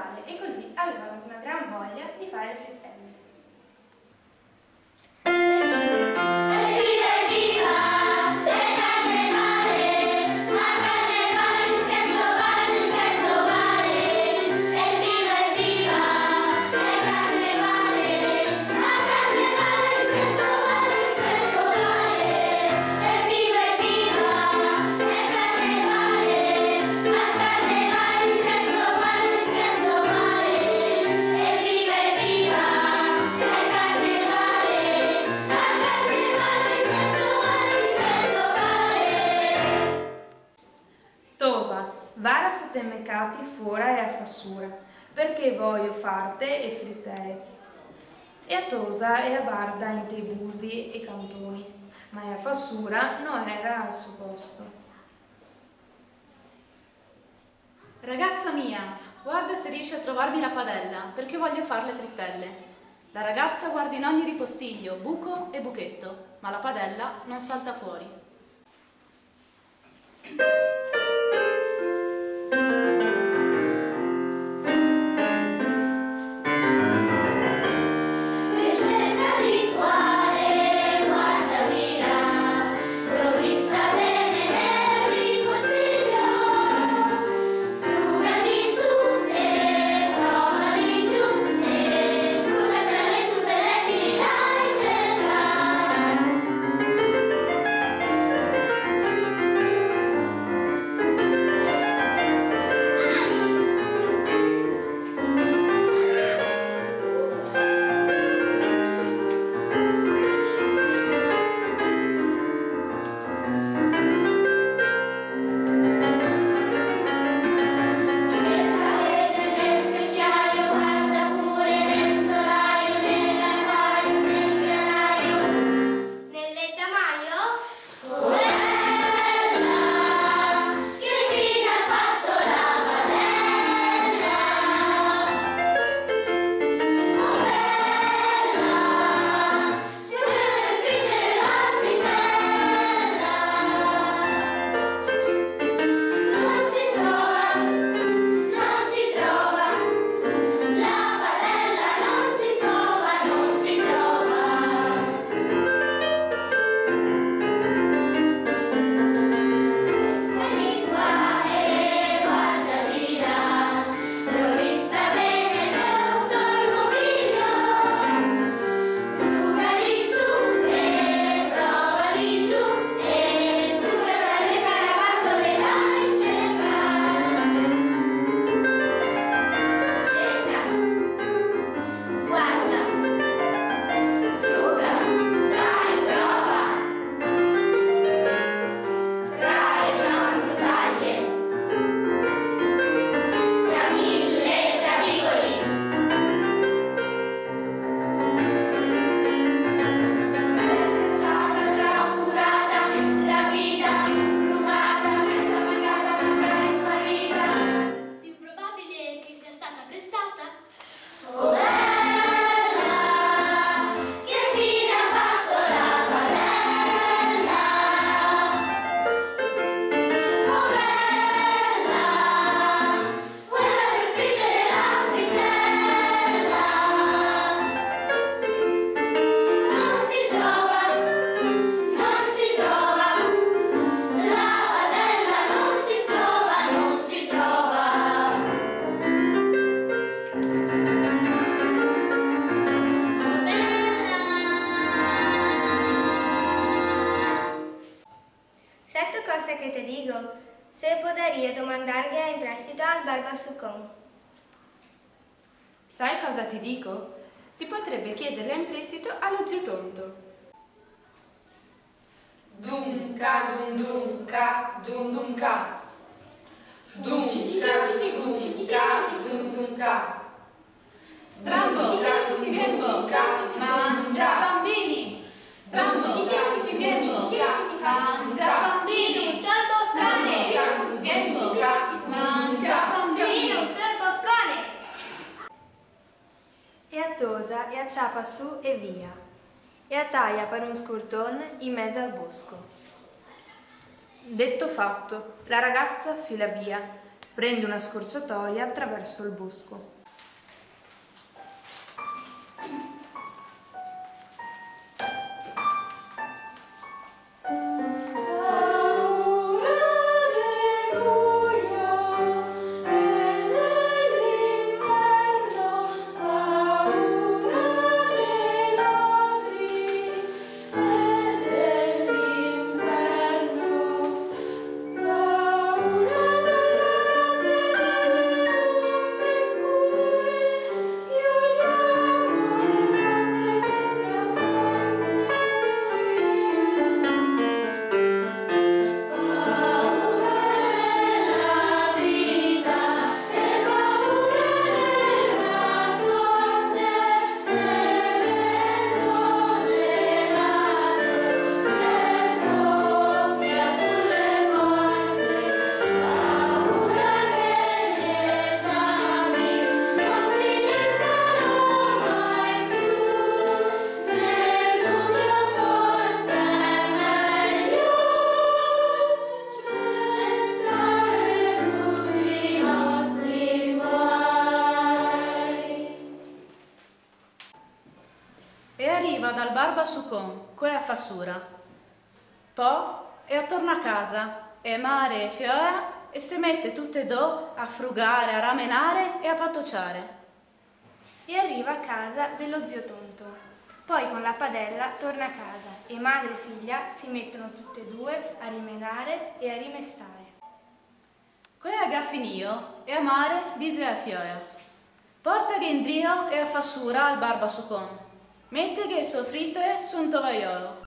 carnevale e così avevano una gran voglia di fare le frittelle. Vara siete meccati fuora e a fassura, perché voglio farte e frittee. E a Tosa e a Varda in te busi e cantoni, ma a fassura non era al suo posto. Ragazza mia, guarda se riesci a trovarmi la padella, perché voglio fare le frittelle. La ragazza guarda in ogni ripostiglio, buco e buchetto, ma la padella non salta fuori. Que te digo, se podría domandarle in prestito al Barbasucon. Sai cosa ti dico? Si potrebbe chiederla in prestito allo zio Tonto. Dunca, dun dunca, dun dunca. Dunca, dun dunca. Strambo, piembo, mangia bambini. Strambo, piembo, mangia bambini. Un sol boccone. Piembo, mangia bambini. Un sol boccone. E a Tosa e a ciapa su e via. E a taia per un scurton in mezzo al bosco. Detto fatto, la ragazza fila via, prende una scorciatoia attraverso il bosco. va dal barba su con, que a fassura. Poi e attorno a casa, e mare e fioia, e si mette tutte e due a frugare, a ramenare e a patociare. E arriva a casa dello zio Tonto. Poi con la padella torna a casa e madre e figlia si mettono tutte e due a rimenare e a rimestare. Que a gaffinio e a mare dise a fioia. Porta che indrio e a fassura al barba su con. Mette che il soffritto è su un tovagliolo.